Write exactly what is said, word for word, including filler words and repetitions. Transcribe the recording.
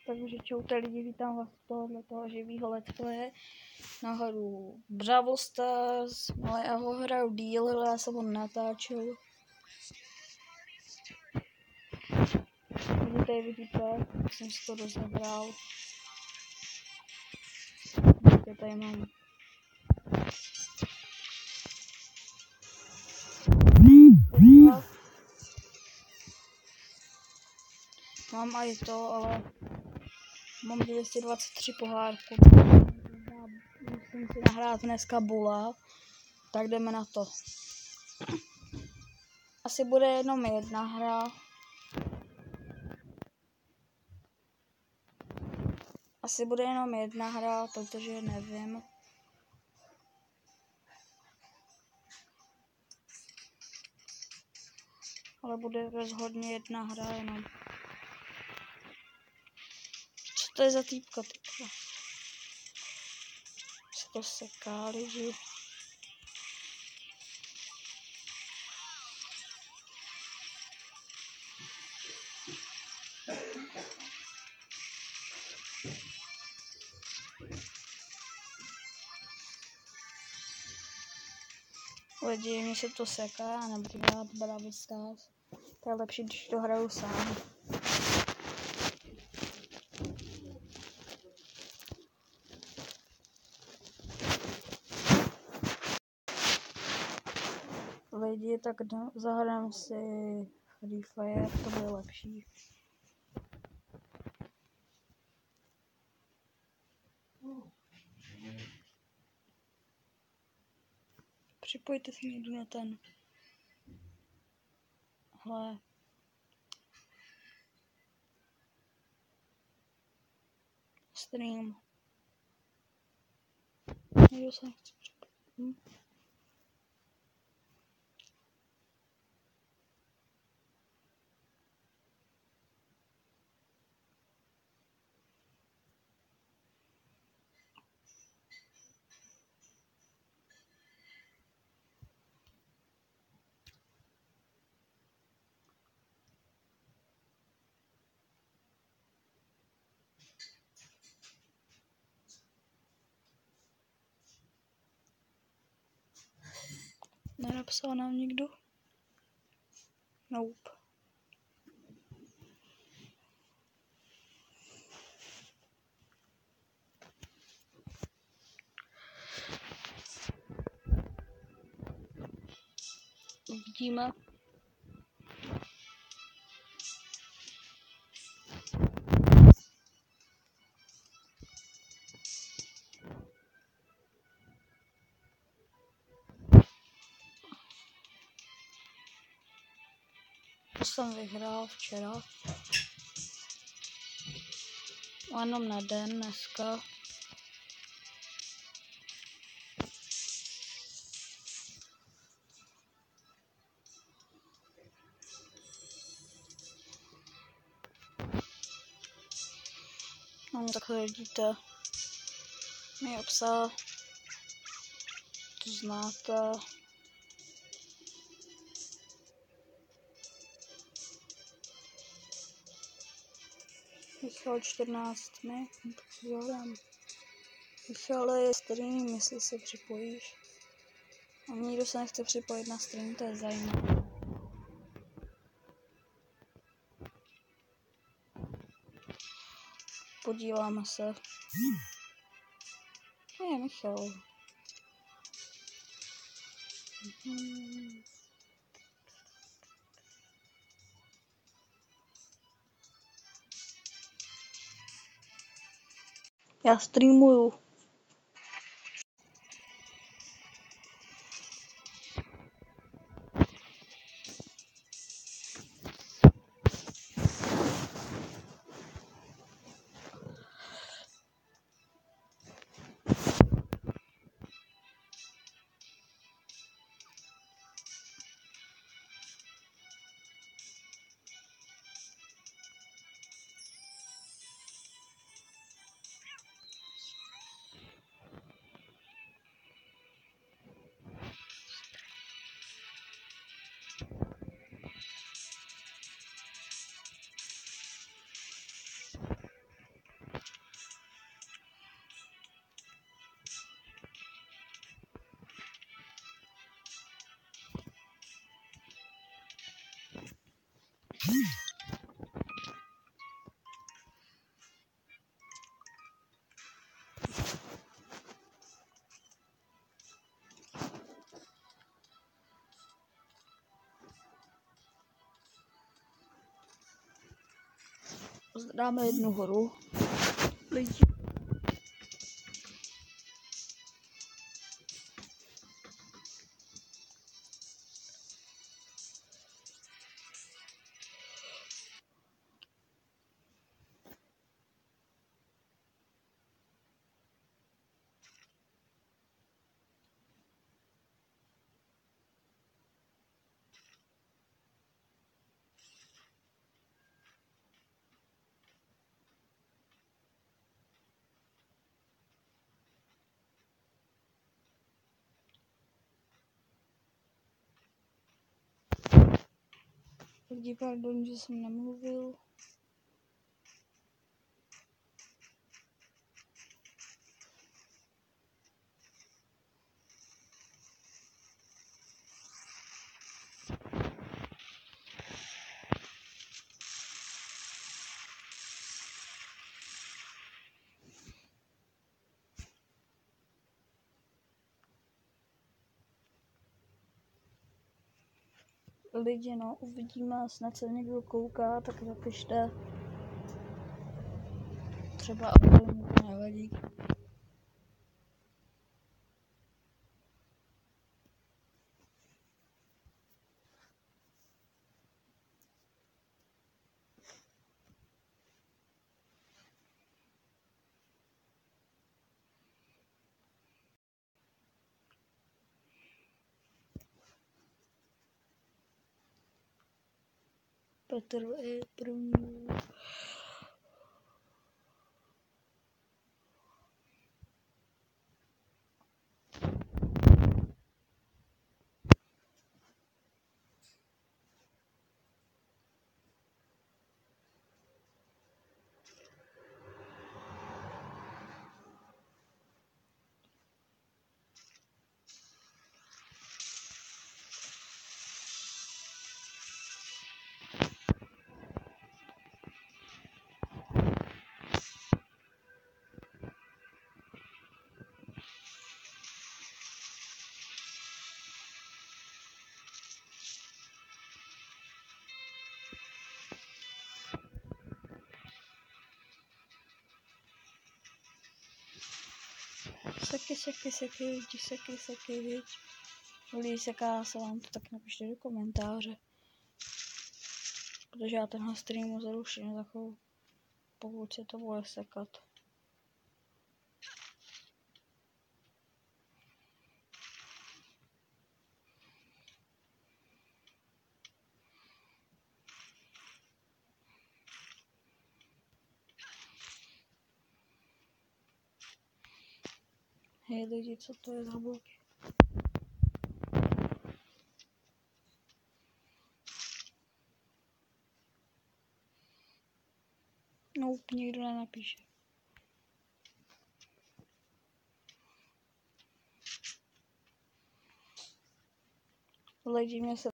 Takže čaute lidi, vítám vás z tohohle toho živýho let's playe. Nahoru Brawl Stars, ale já ho hraju díl, ale já jsem ho natáčel. Vidíte, tady vidíte, jak jsem si to rozebral. Vidíte, tady mám. Mám i to, ale mám dvě stě dvacet tři pohárku. Musím si nahrát dneska bula, tak jdeme na to. Asi bude jenom jedna hra. Asi bude jenom jedna hra, protože nevím. Ale bude rozhodně jedna hra jenom. Co to je za týpka, týpka? Se to seká, lidi. Lidi, mi se to seká, nebudu hrát Brawl Stars. To je lepší, když to hraju sám. Lidi, tak zahrám si Free Fire, to bude lepší. Připojte si někdo na ten. Hle. Stream. Někdo se nechce připojit. Hm? Nenapsal nám nikdo? Nope. Uvidíme. To jsem vyhrál včera. Jenom na den dneska. No, takhle vidíte. My obsah. To znáte. Michal čtrnáct mi, tak si zahrám. Michal je stream, jestli se připojíš. A nikdo se nechce připojit na stream, to je zajímavé. Podíváme se. Je Michal. Hmm. Já streamuju. Dáme jednu horu. Lidi. Lidi, pardon, že jsem nemluvil. Lidi, no, uvidíme, snad se někdo kouká, tak napište. Třeba auto mu to nevadí. Petr je první. Seky, seky, seky, lidi, seky, seky, viď. Lidi, seká se vám to, tak napište do komentáře. Protože já tenhle stream zruším za chvíli, pokud se to bude sekat. Hej lidi, co to je za bloky? No, nikdo nenapíše. Lidi, mě se